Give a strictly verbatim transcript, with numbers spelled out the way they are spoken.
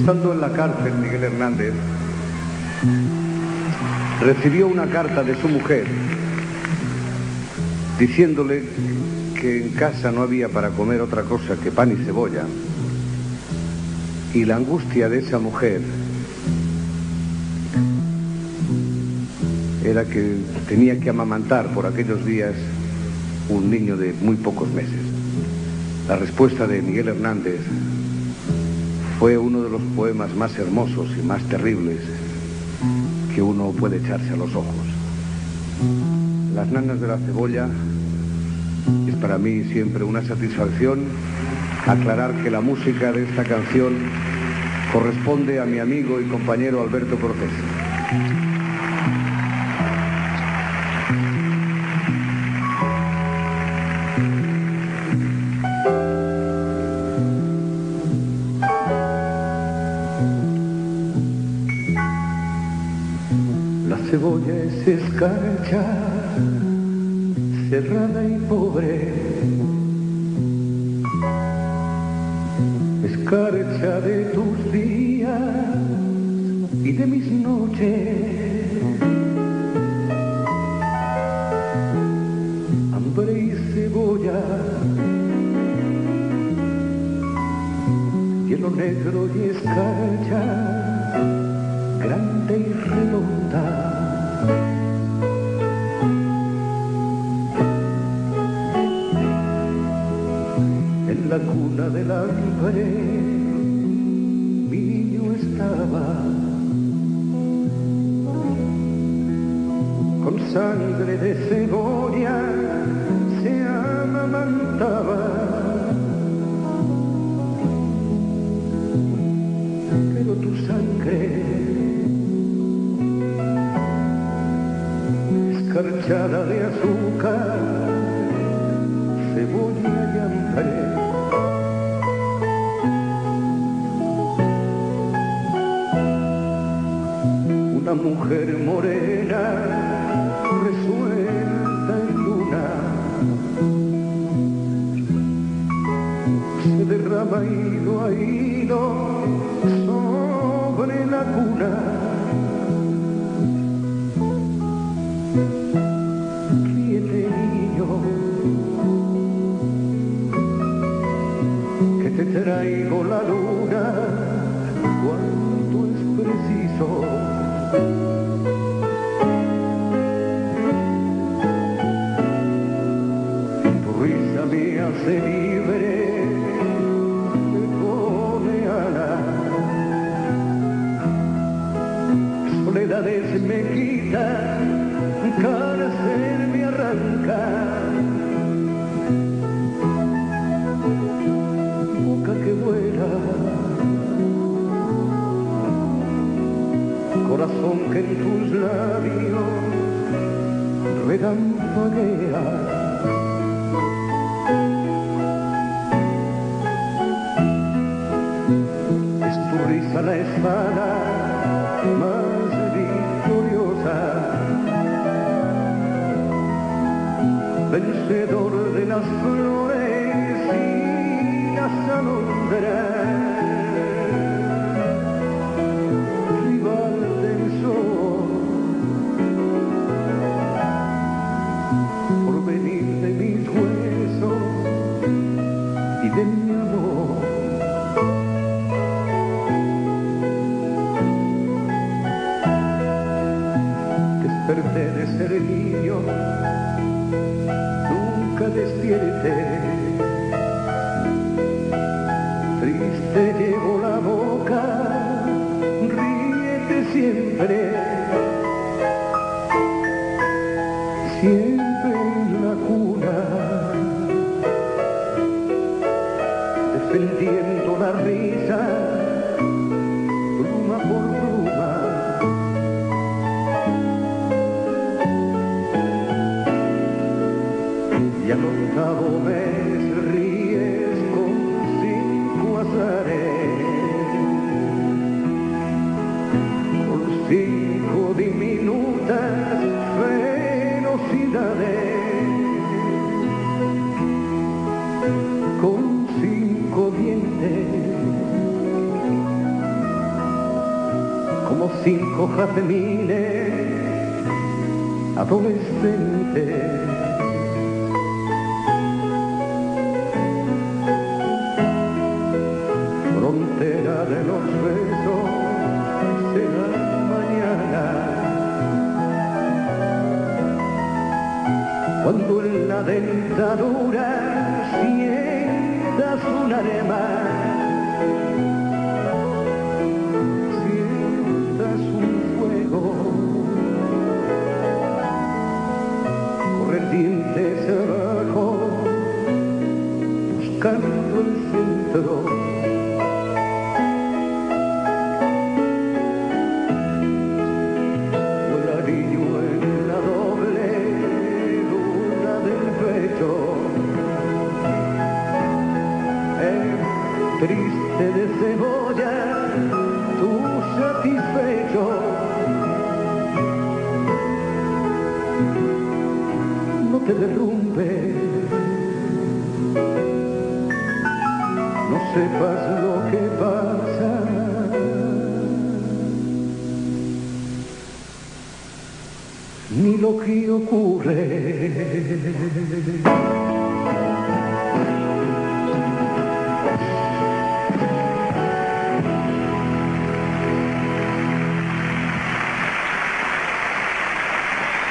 Estando en la cárcel, Miguel Hernández recibió una carta de su mujer diciéndole que en casa no había para comer otra cosa que pan y cebolla. Y la angustia de esa mujer era que tenía que amamantar por aquellos días un niño de muy pocos meses. La respuesta de Miguel Hernández fue uno de los poemas más hermosos y más terribles que uno puede echarse a los ojos. Las nanas de la cebolla es para mí siempre una satisfacción aclarar que la música de esta canción corresponde a mi amigo y compañero Alberto Cortés. La cebolla es escarcha, cerrada y pobre, escarcha de tus días y de mis noches, hambre y cebolla, hielo negro y escarcha, grande y redonda. En la cuna del hambre mi niño estaba, con sangre de cebolla se amamantaba, pero tu sangre escarchada de azúcar, cebolla y hambre, una mujer morena resuelta en luna, se derrama hilo a hilo sobre la cuna. Ríete, niño, que te traigo la luna cuando es preciso. Tu risa me hace libre, me pone alas, soledades me quitan, cárcel me arranca, boca que vuela, corazón que en tus labios relampaguea. Es tu risa la espada más victoriosa, vencedor de las flores y las alondras, rival del sol, por venir de mis huesos y de mi amor. Desperté de ser niño, nunca despierte, triste llevo la boca, ríete siempre, siempre en la cuna, defendiendo la risa, pluma por pluma. Y al octavo mes ríes con cinco azares, con cinco diminutas velocidades, con cinco dientes jazmines adolescentes. Frontera de los besos de la mañana, cuando en la dentadura sientas un arema, sientas un fuego, correr dientes abajo, buscando el centro. Triste de cebolla, tú satisfecho, no te derrumbes, no sepas lo que pasa, ni lo que ocurre.